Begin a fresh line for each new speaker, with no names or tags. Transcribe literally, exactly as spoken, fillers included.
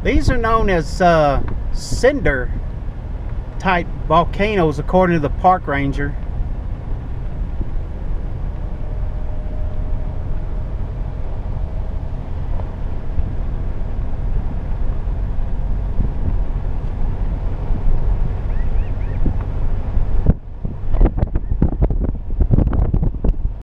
These are known as uh, cinder type volcanoes according to the park ranger.